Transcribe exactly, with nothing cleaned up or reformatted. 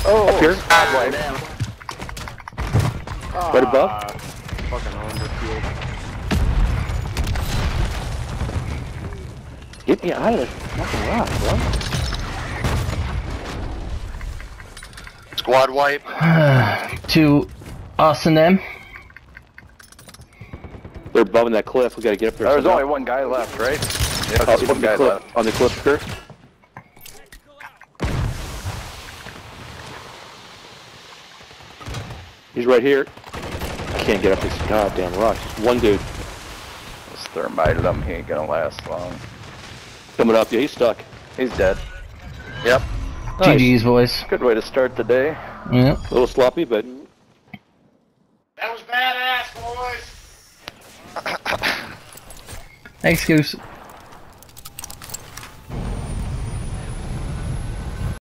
Oh, up here. Right. Right above. Ah, fucking underfield. Get me out of this fucking rock, bro. Squad wipe. To us and them. They're above that cliff. We gotta get up there. There's somehow. only one guy left, right? Yeah, Oh, there's he's one on the guy cliff. left. On the cliff here. He's right here. I can't get up this goddamn rock. Just one dude Just thermited him. He ain't gonna last long. coming up. Yeah, he's stuck. He's dead. Yep. Nice. G G's, boys. Good way to start the day. Yep. A little sloppy, but That was badass, boys. Thanks, Goose.